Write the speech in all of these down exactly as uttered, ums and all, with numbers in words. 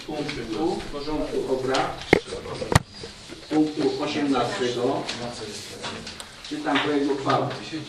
punktu porządku obrad, punktu osiemnastego. Czytam projekt uchwały.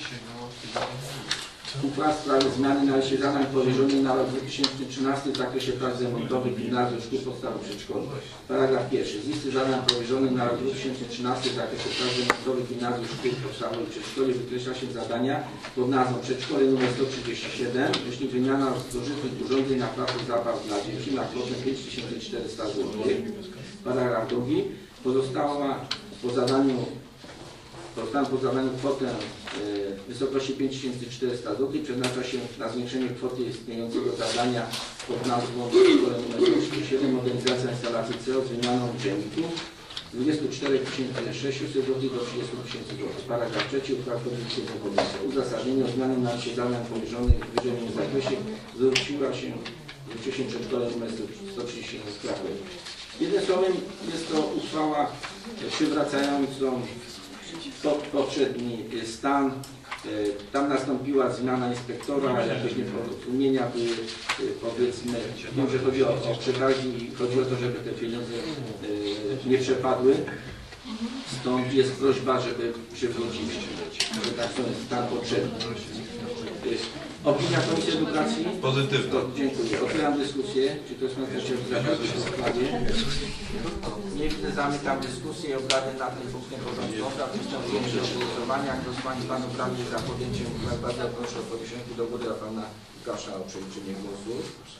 Uchwała w sprawie zmiany na liście zadań powierzonej na rok dwa tysiące trzynasty w zakresie prac remontowych gimnazjum, szkół podstawowych, przedszkoli. Paragraf pierwszy. Z listy zadań powierzonych na rok dwa tysiące trzynasty w zakresie prac remontowych gimnazjum, szkół podstawowych, przedszkoli wykreśla się zadania pod nazwą przedszkole nr sto trzydzieści siedem, jeśli wymiana zużytych urządzeń na placu zabaw dla dzieci na kwotę pięć tysięcy czterysta złotych. Paragraf drugi. Pozostała po zadaniu Pozostałą po zadaniu kwotę w wysokości pięć tysięcy czterysta złotych przeznacza się na zwiększenie kwoty istniejącego zadania pod nazwą szkole nr sto trzydzieści siedem modernizacja instalacji C E O z wymianą dźwięku z dwudziestu czterech tysięcy sześciuset złotych do trzydziestu tysięcy złotych. Paragraf trzeci. Uchwała Komisji Komisji. Uzasadnienie o zmianie na liście zadań powierzonych w wyższym zakresie zwróciła się zwróciło się przedszkole nr sto trzydzieści siedem z Krakowa. Jednym słowem jest to uchwała przywracającą poprzedni stan. Tam nastąpiła zmiana inspektora, jakieś nieporozumienia były, powiedzmy, wiem, że chodzi o, o przetargi i chodzi o to, żeby te pieniądze nie przepadły. Stąd jest prośba, żeby przywrócić, że tak to jest stan poprzedni. Opinia Komisji Edukacji? Pozytywna. To, dziękuję. Otwieram dyskusję. Czy ktoś ma coś do zabrać w sprawie? Nie widzę, zamykam dyskusję. Obrady nad tym punktem porządku obrad. Przystępujemy do głosowania. Kto z Pani Panów Radnych za podjęciem uchwały, bardzo proszę o podniesienie do góry, a Pana Łukasza o przeliczenie głosu.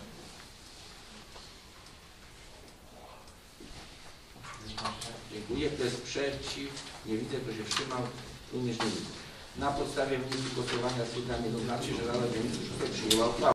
Dziękuję. Kto jest przeciw? Nie widzę. Kto się wstrzymał? Również nie widzę. Na podstawie wyniku głosowania stwierdzam jednoznacznie, że Rada Dziennicy przyjęła uchwałę.